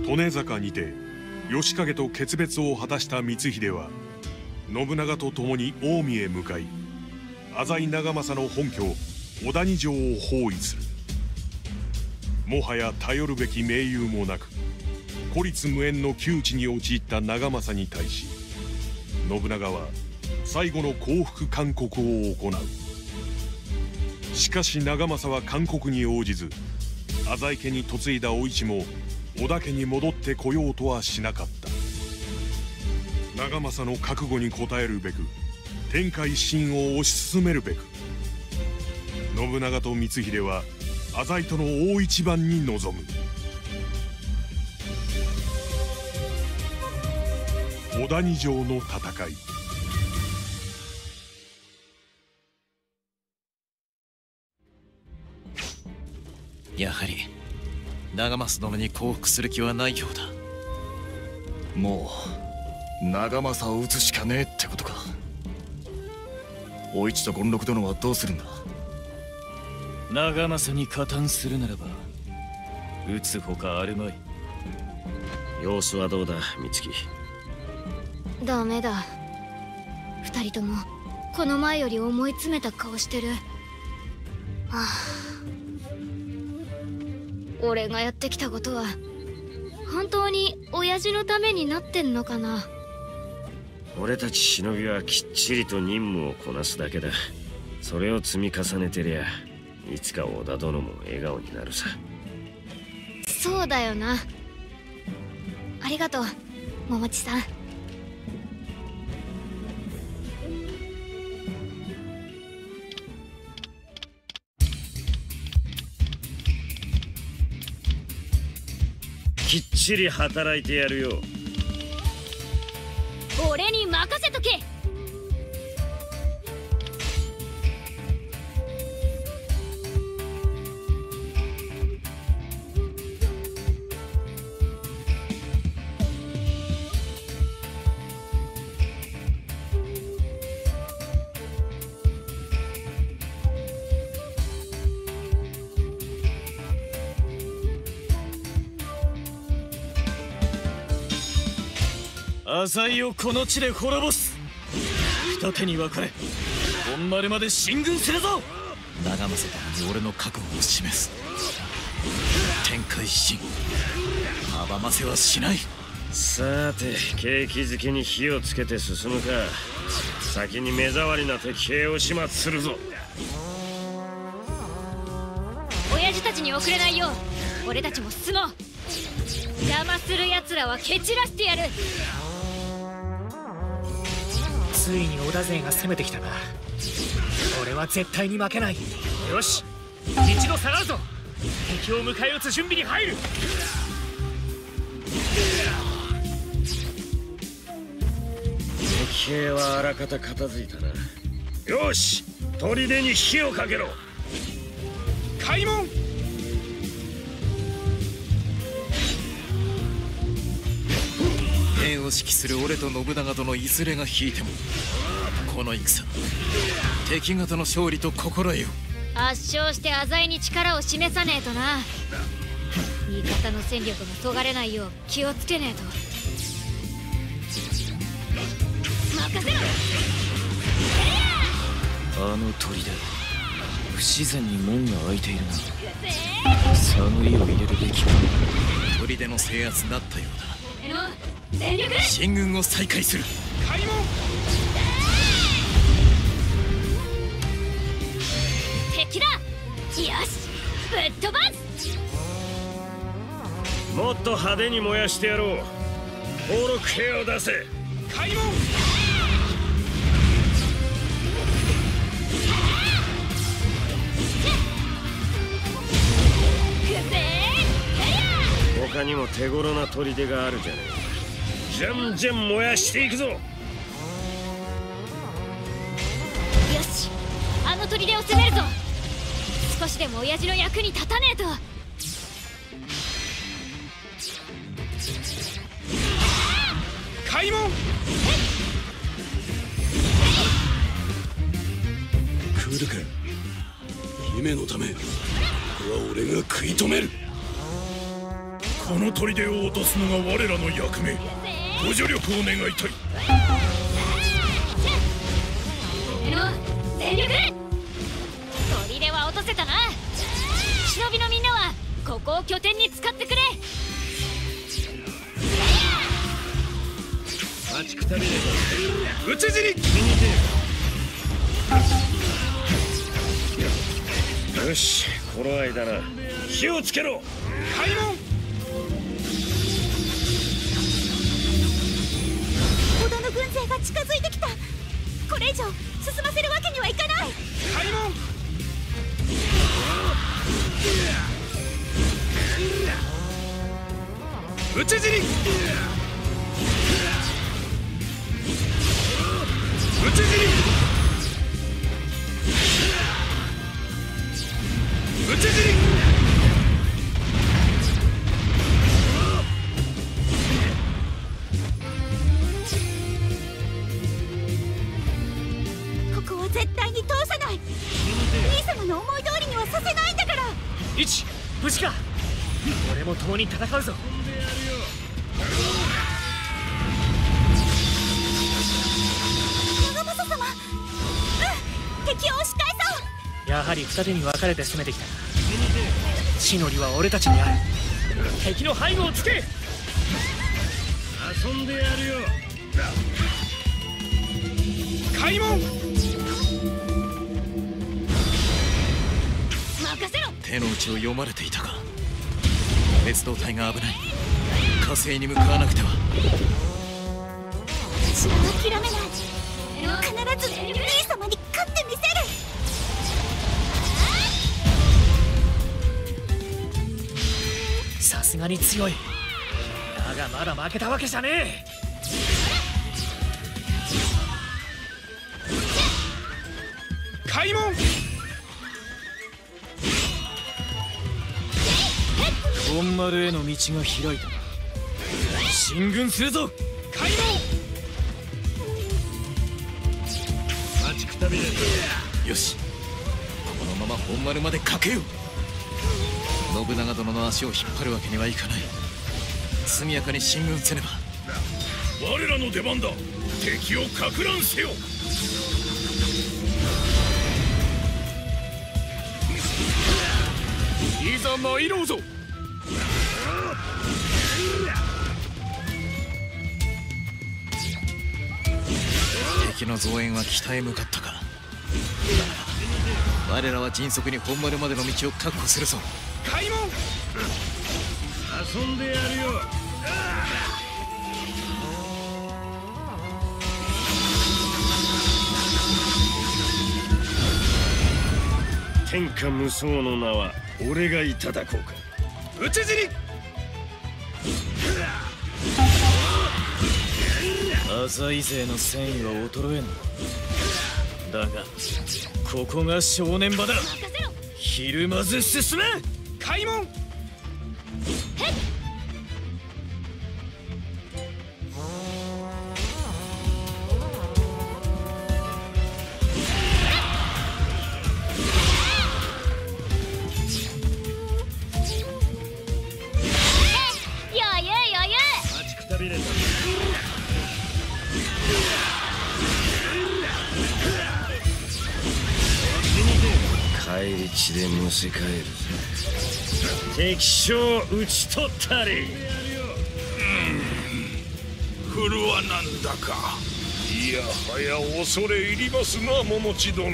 利根坂にて義景と決別を果たした光秀は信長と共に近江へ向かい、浅井長政の本拠小谷城を包囲する。もはや頼るべき盟友もなく、孤立無援の窮地に陥った長政に対し、信長は最後の降伏勧告を行う。しかし長政は勧告に応じず、浅井家に嫁いだお市も織田家に戻ってこようとはしなかった。長政の覚悟に応えるべく、天下一新を推し進めるべく、信長と光秀は浅井との大一番に臨む。小谷城の戦い。 やはり長政殿に降伏する気はないようだ。 もう長政を討つしかねえってことか。お市と権六殿はどうするんだ。 長政に加担するならば討つほかあるまい。 様子はどうだ美月。 ダメだ。二人ともこの前より思い詰めた顔してる。はあ、俺がやってきたことは本当に親父のためになってんのかな。 俺たち忍びはきっちりと任務をこなすだけだ。それを積み重ねてりゃいつか織田殿も笑顔になるさ。 そうだよな。ありがとう桃地さん。 きっちり働いてやるよ。 俺に任せとけ。 浅井をこの地で滅ぼす。二手に分かれ本丸まで進軍するぞ。 長政殿に俺の覚悟を示す。天下一新阻ませはしない。 さて景気づけに火をつけて進むか、先に目障りな敵兵を始末するぞ。 親父たちに遅れないよう俺たちも進もう。邪魔する奴らは蹴散らしてやる。 ついに織田勢が攻めてきたな。俺は絶対に負けない。よし一度下がるぞ。敵を迎え撃つ準備に入る。 敵兵はあらかた片付いたな。よし砦に火をかけろ。 開門。 兵を指揮する俺と信長とのいずれが引いてもこの戦敵方の勝利と心得よ。 圧勝して浅井に力を示さねえとな。味方の戦力がそがれないよう気をつけねえと。任せろ。 あの砦不自然に門が開いているな。探りを入れるべきか。 砦の制圧になったようだ。 全力で進軍を再開する。 開門。 敵だ。よしぶっ飛ばす。 もっと派手に燃やしてやろう。登録兵を出せ。 開門。 他にも手頃な砦があるじゃねえか。じゃんじゃん燃やしていくぞ。よしあの砦を攻めるぞ。少しでも親父の役に立たねえと。 開門。 来るか。姫のためここは俺が食い止める。 この砦を落とすのが我らの役目。ご助力を願いたい。 全力。砦は落とせたな。忍びのみんなはここを拠点に使ってくれ。 待ちくたびれば討ち死に。 よし、この間な、火をつけろ。 開門。 織田の軍勢が近づいてきた。これ以上進ませるわけにはいかない。 開門。討ち死に。討ち死に。討ち死に。 ここは絶対に通さない。兄様の思い通りにはさせないんだから。 一無事か。俺も共に戦うぞ。 長政様、敵を押し返そう。 やはり二手に分かれて攻めてきた。地の利は俺たちにある。敵の背後をつけ。 遊んでやるよ。 開門。 任せろ。 手の内を読まれていたか。別動隊が危ない。火星に向かわなくては。 私は諦めない。必ず兄様に勝ってみせる。 さすがに強い。だがまだ負けたわけじゃねえ。 開門。 本丸への道が開いた。進軍するぞ。 開門。 待ちくたびれよし、このまま本丸までかけよう。信長殿の足を引っ張るわけにはいかない。速やかに進軍せねば。 我らの出番だ。敵をか乱せよ。いざ参ろうぞ。 敵の増援は北へ向かったか。我らは迅速に本丸までの道を確保するぞ。 開門。 遊んでやるよ。天下無双の名は俺がいただこうか。 討ち死に。 浅井勢の戦意は衰えん。だがここが正念場だ。ひるまず進め。 開門。 待ちくたびれた。返り血でむせ返るぞ。敵将討ち取ったり。 振るはなんだか。いやはや恐れ入りますな、桃地殿。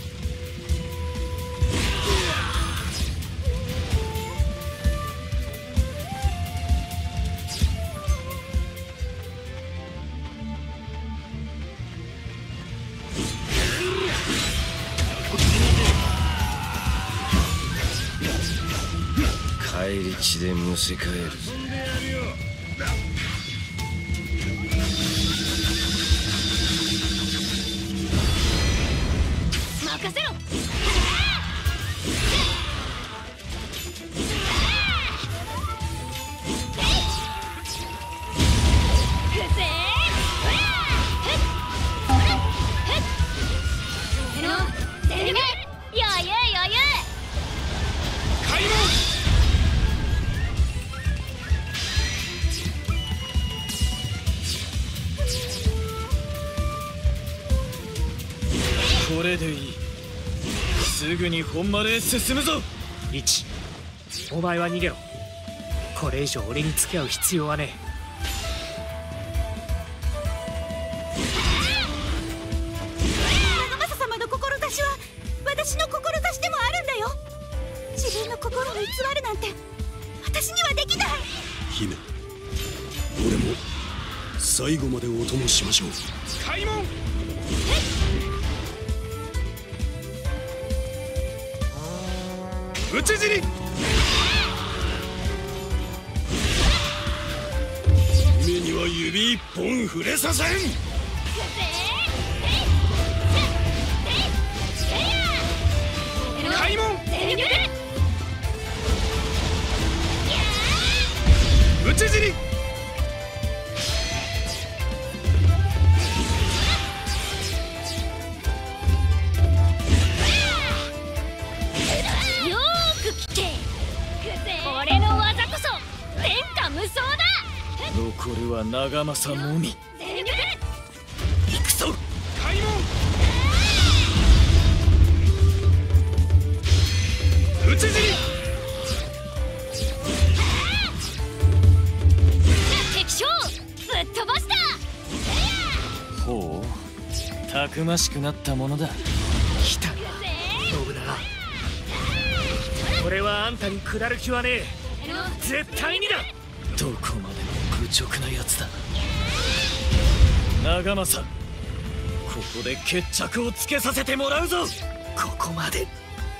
返り血でむせ返るぞ。 任せろ。 これでいい。すぐに本丸へ進むぞ。 リチ、お前は逃げろ。これ以上俺に付き合う必要はねえ。長政様の志は私の志でもあるんだよ。自分の心を偽るなんて私にはできない。 姫、俺も最後までお供しましょう。 開門。討ち死に。 姫には指一本触れさせん。 開門。討ち死に。 よーく聞け。俺の技こそ天下無双だ。 残るは長政のみ。行くぞ。 開門。討ち死に。 敵将ぶっ飛ばした。 ほう、たくましくなったものだ。 来たな信長。俺はあんたに下る気はねえ。絶対にだ。 どこまでも愚直なやつだ。長政、ここで決着をつけさせてもらうぞ。 ここまでか。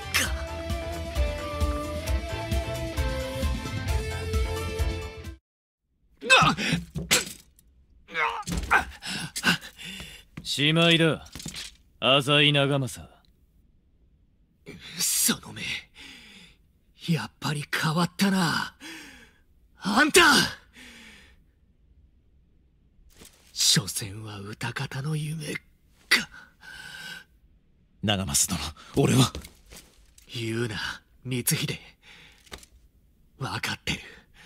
しまいだ、浅井長政。 その目、やっぱり変わったな。あんた、所詮は歌方の夢か。 長政殿、俺は。 言うな、光秀。分かってる。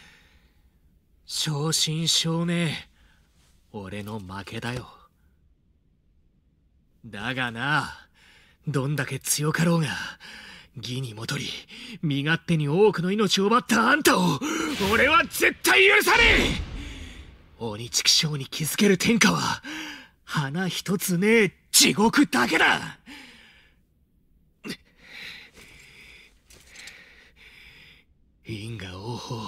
正真正銘、俺の負けだよ。だがな、どんだけ強かろうが、義に戻り身勝手に多くの命を奪ったあんたを俺は絶対許さねえ。鬼畜生に気づける天下は花一つねえ地獄だけだ。因果応報、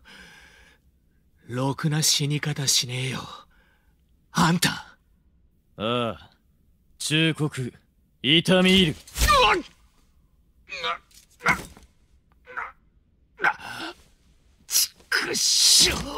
ろくな死に方しねえよあんた。 ああ、忠告痛み入る。 ちくしょう。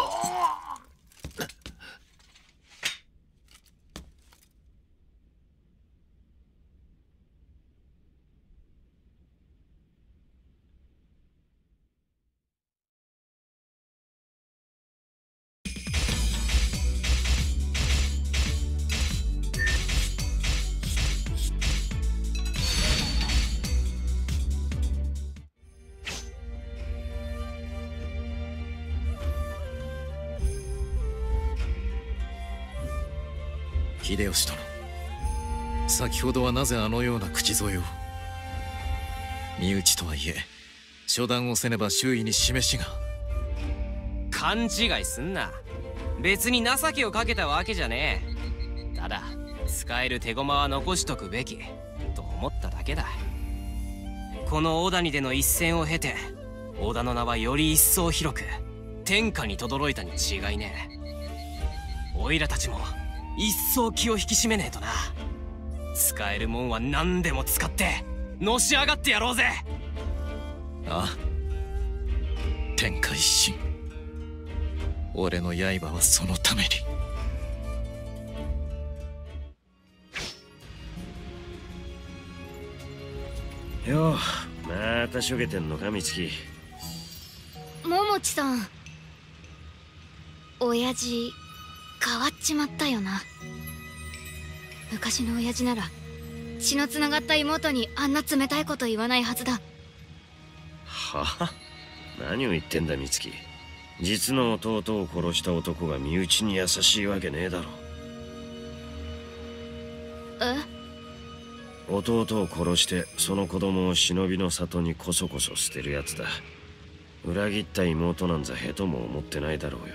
秀吉殿、先ほどはなぜあのような口添えを。身内とはいえ初段をせねば周囲に示しが。 勘違いすんな。別に情けをかけたわけじゃねえ。ただ使える手駒は残しとくべきと思っただけだ。この小谷での一戦を経て織田の名はより一層広く天下に轟いたに違いねえ。おいらたちも一層気を引き締めねえとな。使えるもんは何でも使ってのし上がってやろうぜ。 ああ、天下一心。俺の刃はそのために。よう、またしょげてんのか美月。 桃地さん、親父変わっちまったよな。昔の親父なら血のつながった妹にあんな冷たいこと言わないはずだ。 はあ、何を言ってんだ美月。実の弟を殺した男が身内に優しいわけねえだろ。 え？ 弟を殺してその子供を忍びの里にこそこそ捨てるやつだ。裏切った妹なんざへとも思ってないだろうよ。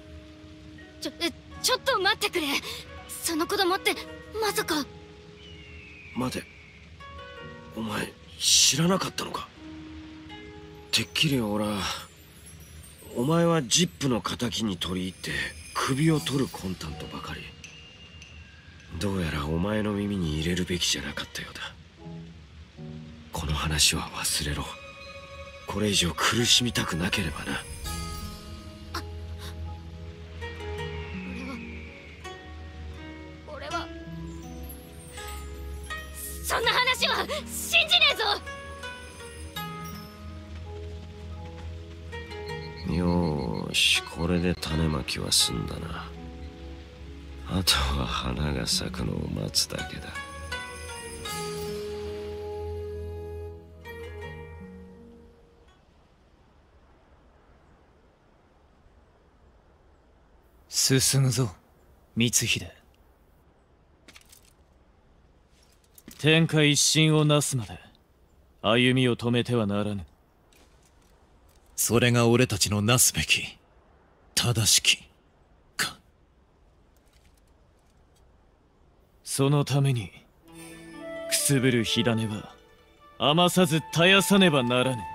ちょっと待ってくれ。その子供ってまさか。 待て、お前知らなかったのか。てっきり俺はお前はジップの仇に取り入って首を取る魂胆とばかり。どうやらお前の耳に入れるべきじゃなかったようだ。この話は忘れろ。これ以上苦しみたくなければな。 俺はそんな話は信じねえぞ。 よーし、これで種まきは済んだな。あとは花が咲くのを待つだけだ。 進むぞ光秀。天下一新をなすまで歩みを止めてはならぬ。 それが俺たちのなすべき正しきか。 そのためにくすぶる火種は余さず絶やさねばならぬ。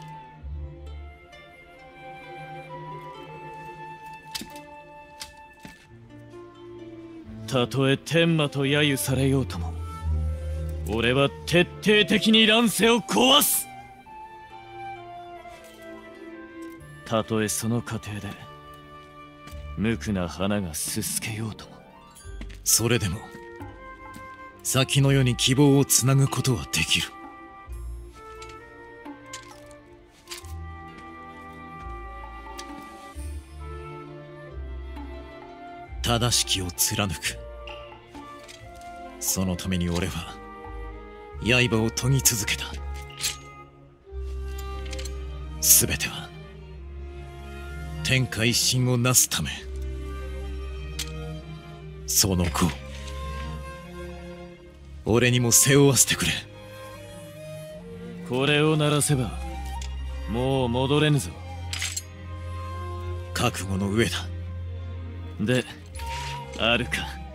たとえ天馬と揶揄されようとも俺は徹底的に乱世を壊す。たとえその過程で無垢な花がすすけようとも。 それでも先の世に希望をつなぐことはできる。正しきを貫く。そのために俺は刃を研ぎ続けた。すべては天下一新をなすため。その子俺にも背負わせてくれ。 これを鳴らせばもう戻れぬぞ。 覚悟の上だ。 であるか。